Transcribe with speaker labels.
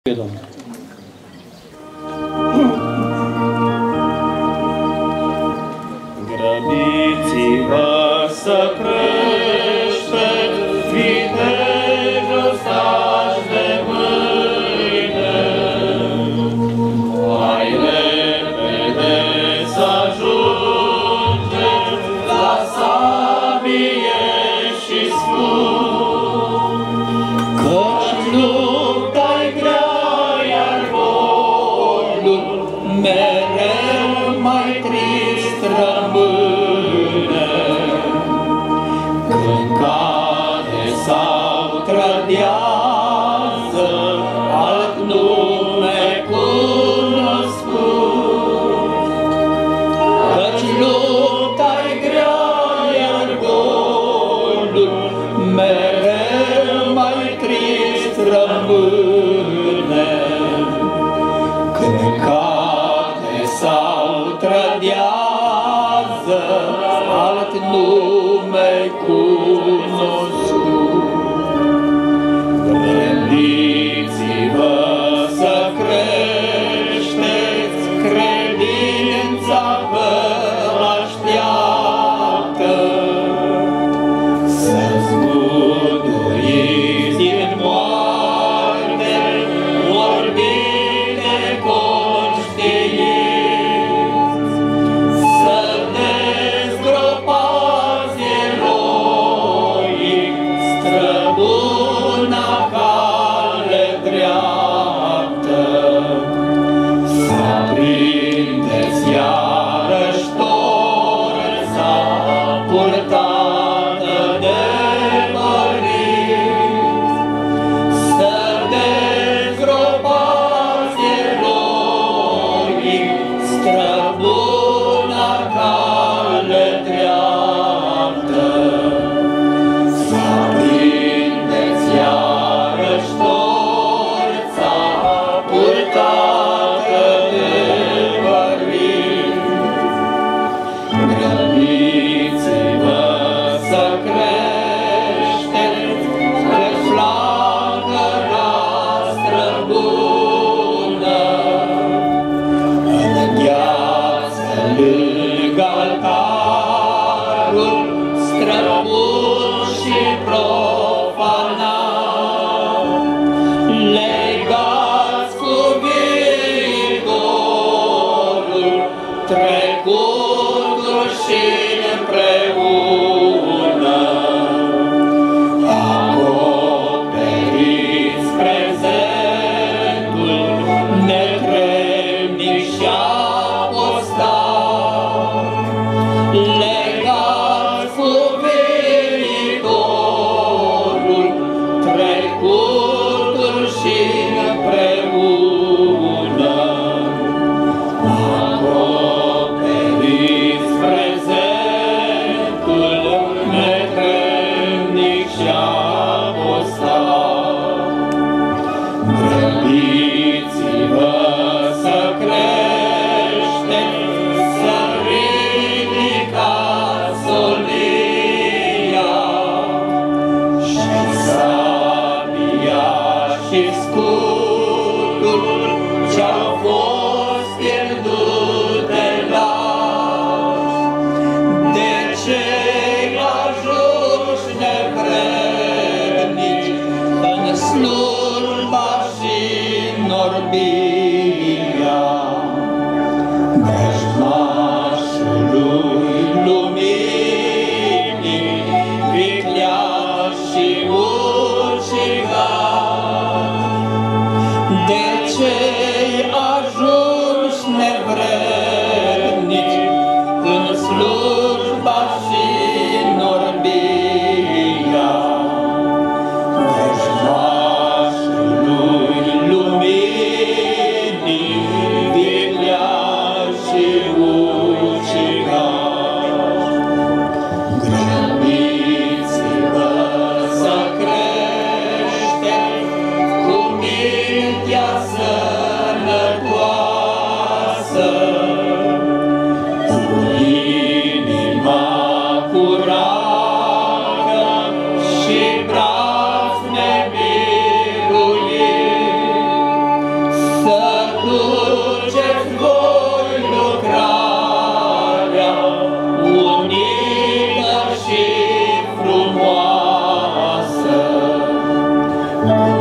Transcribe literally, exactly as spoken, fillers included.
Speaker 1: Domnul.
Speaker 2: Grăbiți-vă să creșteți, vitejo stași de mâine, mai repede să ajungeți la sabie și spun, căci lupta-i grea, iar golul mereu mai trist rămâne. Când cade sau trădează alt nume cunoscut, căci lupta-i grea, iar golul mereu mai trist rămâne. Când cade sau trădează alt nume cunoscut. Grăbiți-vă să creșteți, credința vă așteaptă, să zguduiți din moarte orbite conștiinți, să dezgropați eroic străbuna cale dreaptă, să aprindeți iarăși torța purtată de părinți, să dezgropați eroic străbuna cale dreaptă, să aprindeți iarăși torța purtată de părinți. Grăbiți-vă să creșteți pe flacăra străbună, îngheață lângă altarul străbun și profanat. Legați cu viitorul, trecutul și împreună, acoperiți prezentul netremnic și apostat. Legați cu viitorul, trecutul și împreună, acoperiți prezentul netremnic și apostat. Grăbiți-vă să creșteți, să ridicați solia și sabia și scutul ce-au fost pierdute lași de cei ajunși nevrednici în slujba și în orbia vrăjmașului luminii, vicleaș și ucigaș, de cei ajunși nevrednici în slujba și în orbia vrăjmașului luminii, vicleaș și ucigaș. Grăbiți-vă să creșteți, cu mintea să Tu